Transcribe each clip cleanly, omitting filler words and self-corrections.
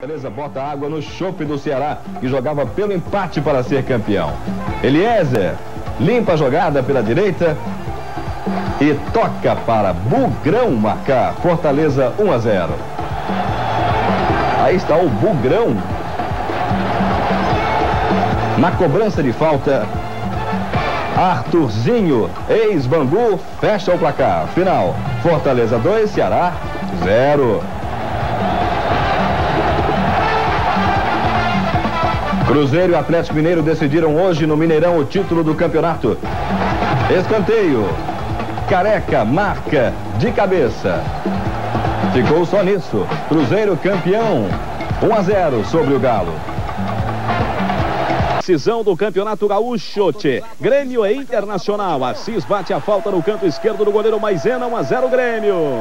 Beleza, bota água no chope do Ceará, que jogava pelo empate para ser campeão. Eliezer limpa a jogada pela direita e toca para Bugrão marcar. Fortaleza 1-0. Aí está o Bugrão. Na cobrança de falta, Arthurzinho, ex-Bangu, fecha o placar. Final, Fortaleza 2, Ceará 0. Cruzeiro e Atlético Mineiro decidiram hoje no Mineirão o título do campeonato. Escanteio. Careca marca de cabeça. Ficou só nisso. Cruzeiro campeão. 1-0 sobre o Galo. Decisão do Campeonato Gaúcho. Grêmio e Internacional. Assis bate a falta no canto esquerdo do goleiro Maisena. 1-0 Grêmio.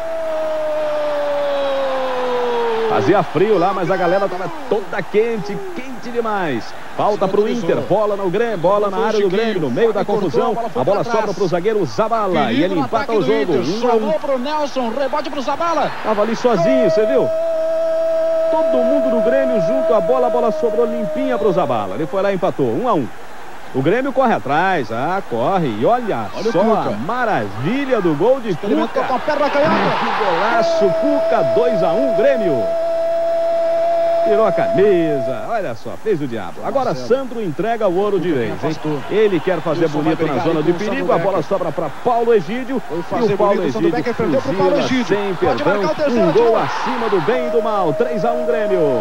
Fazia frio lá, mas a galera estava toda quente demais. Falta para o Inter, bola no Grêmio, bola na área do Grêmio, no meio da confusão. A bola sobra para o zagueiro Zabala e ele empata o jogo. Salvou para o Nelson, rebote para o Zabala. Tava ali sozinho, você viu? Todo mundo do Grêmio junto à bola, a bola sobrou limpinha para o Zabala. Ele foi lá e empatou, 1-1. O Grêmio corre atrás, corre, e olha só a maravilha do gol de Cuca. Com a perna canhota. Que golaço, Cuca, 2-1, Grêmio. Tirou a camisa, olha só, fez o diabo. Agora Sandro entrega o ouro de vez, hein? Ele quer fazer bonito na zona de perigo, a bola sobra para Paulo Egídio. E o Paulo Egídio fuzila sem perdão, um gol acima do bem e do mal, 3-1 Grêmio.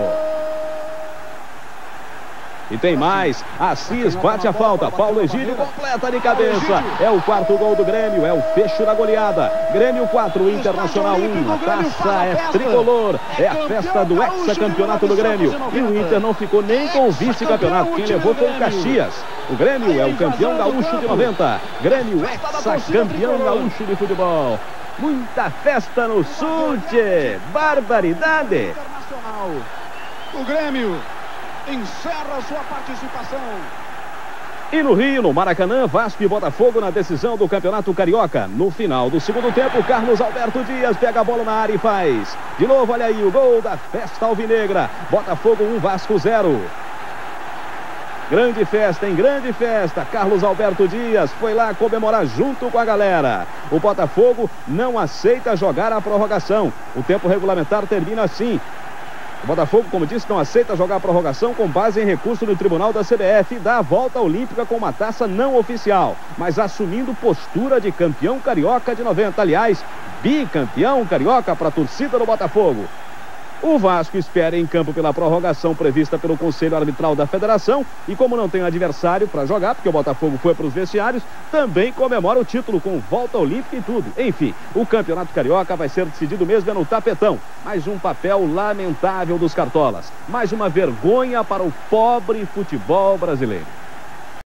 E tem mais, Assis bate a falta, Paulo Egídio completa de cabeça. É o quarto gol do Grêmio, é o fecho da goleada. Grêmio 4, Internacional 1, a taça é tricolor. É a festa do hexacampeonato do Grêmio. E o Inter não ficou nem com o vice-campeonato, quem levou foi o Caxias. O Grêmio é o campeão gaúcho de 90. Grêmio hexacampeão gaúcho de futebol. Muita festa no sul, barbaridade. O Grêmio encerra sua participação. E no Rio, no Maracanã, Vasco e Botafogo na decisão do Campeonato Carioca. No final do segundo tempo, Carlos Alberto Dias pega a bola na área e faz. De novo, olha aí, o gol da festa alvinegra. Botafogo 1, Vasco 0. Grande festa, hein? Grande festa. Carlos Alberto Dias foi lá comemorar junto com a galera. O Botafogo não aceita jogar a prorrogação. O tempo regulamentar termina assim. O Botafogo, como disse, não aceita jogar a prorrogação com base em recurso no tribunal da CBF e dá a volta olímpica com uma taça não oficial, mas assumindo postura de campeão carioca de 90. Aliás, bicampeão carioca para a torcida do Botafogo. O Vasco espera em campo pela prorrogação prevista pelo Conselho Arbitral da Federação e como não tem adversário para jogar, porque o Botafogo foi para os vestiários, também comemora o título com volta olímpica e tudo. Enfim, o Campeonato Carioca vai ser decidido mesmo no tapetão. Mais um papel lamentável dos cartolas. Mais uma vergonha para o pobre futebol brasileiro.